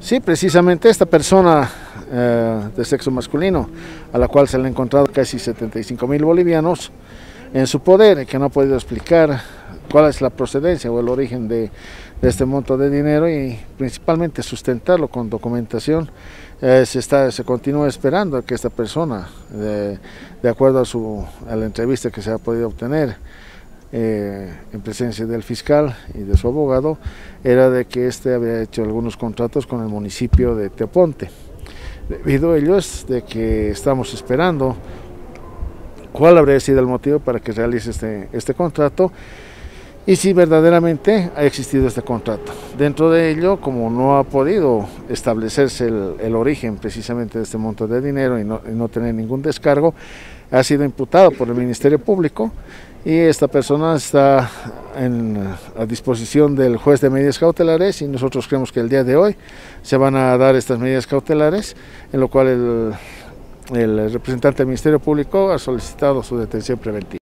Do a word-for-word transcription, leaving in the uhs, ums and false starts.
Sí, precisamente esta persona eh, de sexo masculino, a la cual se le han encontrado casi setenta y cinco mil bolivianos en su poder, y que no ha podido explicar cuál es la procedencia o el origen de, de este monto de dinero, y principalmente sustentarlo con documentación. Eh, se, está, se continúa esperando que esta persona, de, de acuerdo a, su, a la entrevista que se ha podido obtener, Eh, en presencia del fiscal y de su abogado, era de que este había hecho algunos contratos con el municipio de Teoponte. Debido a ello es de que estamos esperando cuál habría sido el motivo para que realice este, este contrato, y si verdaderamente ha existido este contrato. Dentro de ello, como no ha podido establecerse el, el origen precisamente de este monto de dinero y no, y no tener ningún descargo, ha sido imputado por el Ministerio Público, y esta persona está en, a disposición del juez de medidas cautelares, y nosotros creemos que el día de hoy se van a dar estas medidas cautelares, en lo cual el, el representante del Ministerio Público ha solicitado su detención preventiva.